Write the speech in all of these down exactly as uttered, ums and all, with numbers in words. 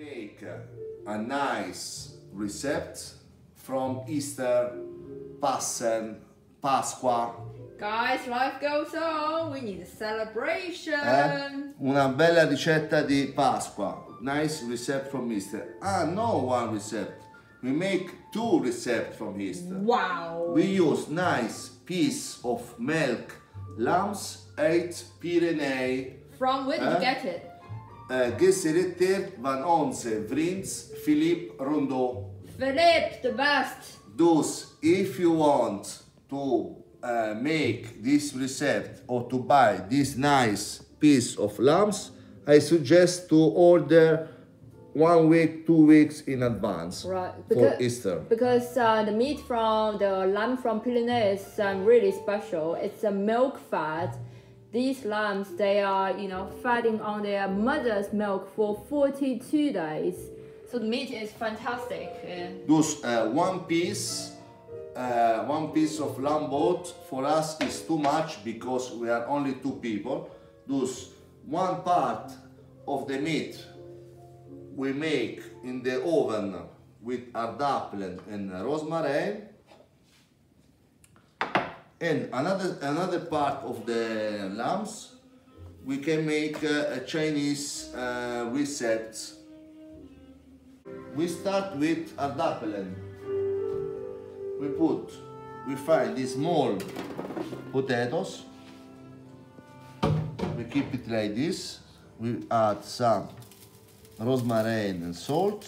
Make a nice recipe from Easter, Passen, Pasqua. Guys, life goes on, we need a celebration. Eh? Una bella ricetta di Pasqua. Nice recipe from Easter. Ah, no one recipe. We make two recipes from Easter. Wow. We use nice piece of milk, lambs, eight Pyrenees. From where did eh? you get it? Uh, geselecteerd van onze vriend Philippe Rondeau. Philippe, the best. Dus, if you want to uh, make this recipe or to buy this nice piece of lambs, I suggest to order one week, two weeks in advance. Right, for because, Easter. Because uh, the meat from the lamb from Pyrenees is um, really special. It's a milk fat. These lambs, they are, you know, feeding on their mother's milk for forty-two days. So the meat is fantastic. Yeah. Dus uh, one piece, uh, one piece of lamb boat for us is too much because we are only two people. Dus one part of the meat we make in the oven with aardappelen and rosemary. And another another part of the lambs, we can make uh, a Chinese uh, recipe. We start with aardappelen. We put, we find these small potatoes. We keep it like this. We add some rosemary and salt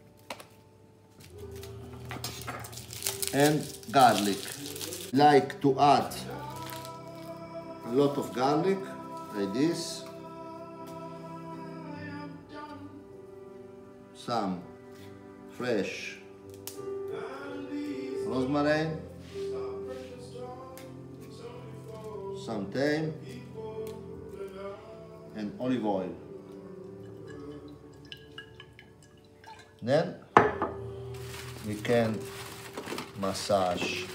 and garlic. Like to add a lot of garlic, like this, some fresh rosemary, some thyme, and olive oil. Then we can massage.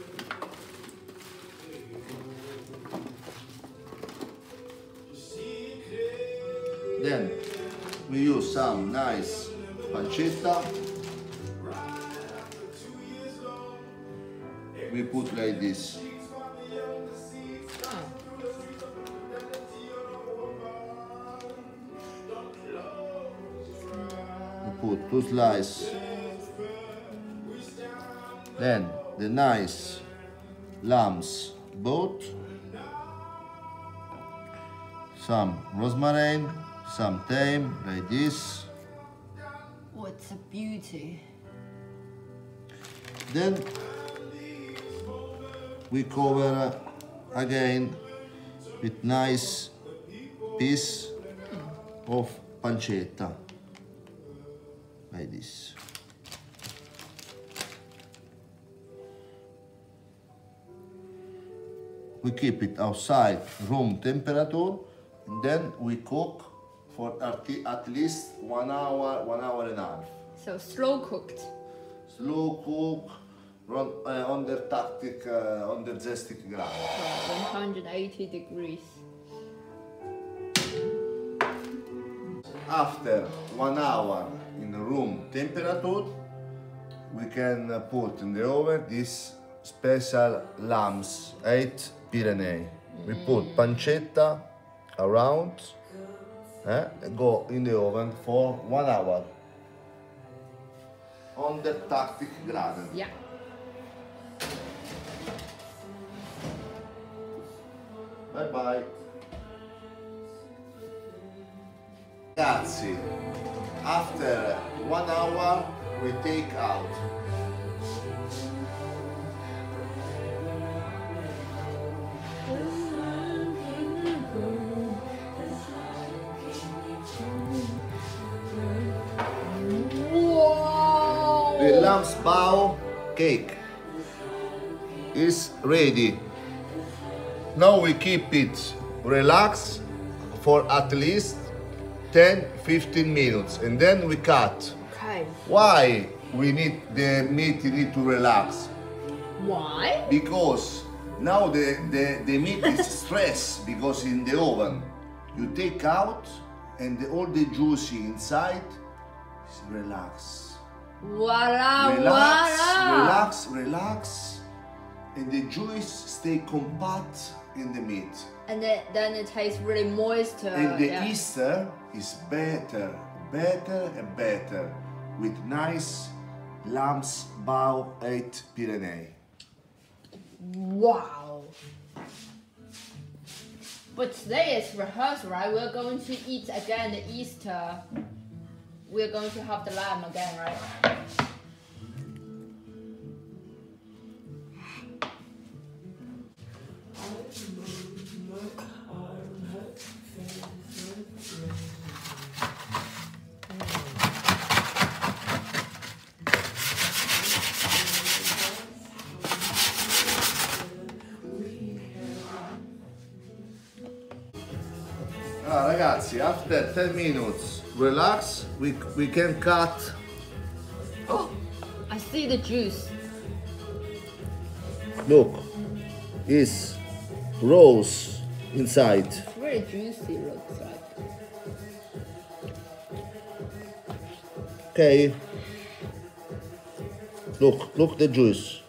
Then we use some nice pancetta. We put like this. We put two slices. Then the nice lamb's boat. Some rosemary, some thyme, like this. Oh, it's a beauty. Then we cover again with nice piece of pancetta, like this. We keep it outside room temperature, and then we cook for at least one hour, one hour and a half. So slow cooked. Slow cook, run, uh, under tactic, uh, under zestic gradi. Right, one hundred eighty degrees. After one hour in room temperature, we can uh, put in the oven this special lambs, eight Pyrenees. We put pancetta around, eh, and go in the oven for one hour. Under tactic gradi. Yeah. Bye bye. Ragazzi, after one hour we take out. Wow. The lamb's bao cake is ready. Now we keep it relaxed for at least ten to fifteen minutes and then we cut. Okay. Why we need the meat need to relax? Why? Because now the, the, the meat is stressed because in the oven you take out and the, all the juicy inside relax. Voila, Relax, voila. relax, relax. And the juice stay compact in the meat. And then, then it tastes really moist. Uh, And the yeah. Easter is better, better and better with nice lamb's bow at Pyrenees. Wow. But today is rehearsal, right? We're going to eat again the Easter. We're going to have the lamb again, right? Ah, ragazzi, after ten minutes, relax, we, we can cut. Oh, I see the juice. Look, it's rose inside. It's really juicy, looks like. Okay. Look, look the juice.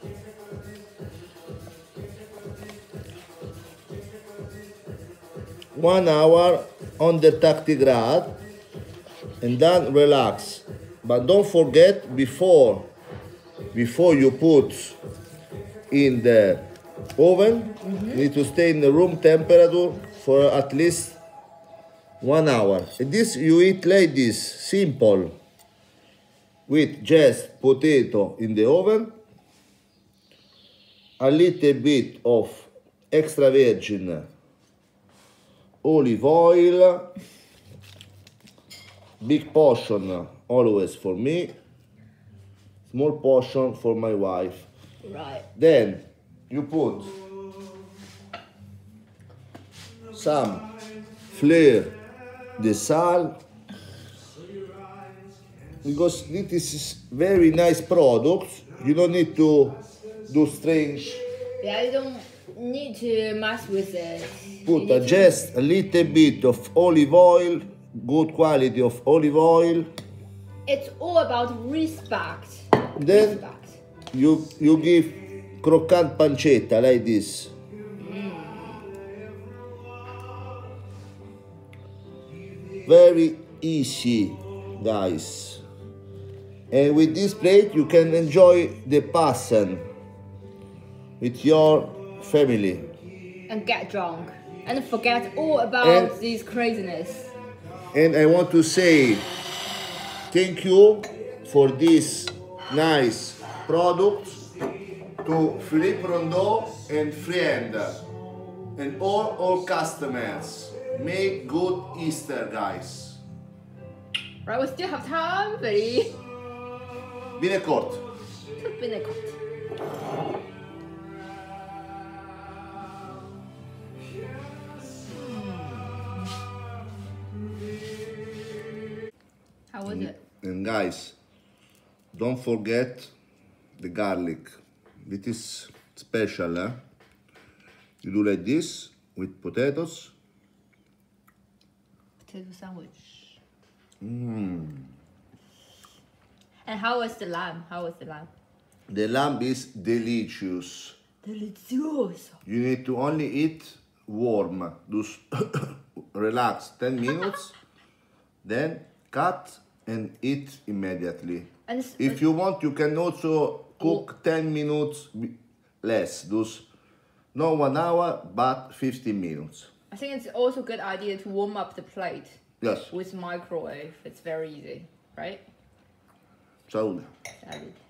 One hour under thirty grad and then relax. But don't forget before before you put in the oven, mm-hmm. you need to stay in the room temperature for at least one hour. And this you eat like this, simple, with just potato in the oven, a little bit of extra virgin olive oil, big portion always for me, small portion for my wife. Right. Then you put some fleur de sal, because this is very nice product. You don't need to do strange. Yeah, you don't need to mess with it. Put a just a little bit of olive oil, good quality of olive oil. It's all about respect. Then respect. you you give croccant pancetta like this. Mm. Very easy, guys. And with this plate you can enjoy the passion with your family. And get drunk. And forget all about and, this craziness. And I want to say thank you for this nice product to Philippe Rondeau and friend and all all customers. Make good Easter, guys. Right, we still have time, Felice. Bine kort. Bine kort. How was it? And guys, don't forget the garlic. It is special, eh? You do like this with potatoes. Potato sandwich. Mm. And how was the lamb? How was the lamb? The lamb is delicious. Delicioso. You need to only eat warm. Just relax ten minutes, then cut and eat immediately. And if you want, you can also cook oh. ten minutes less. Just not one hour, but fifteen minutes. I think it's also a good idea to warm up the plate. Yes. With microwave. It's very easy, right? Salud. Salud.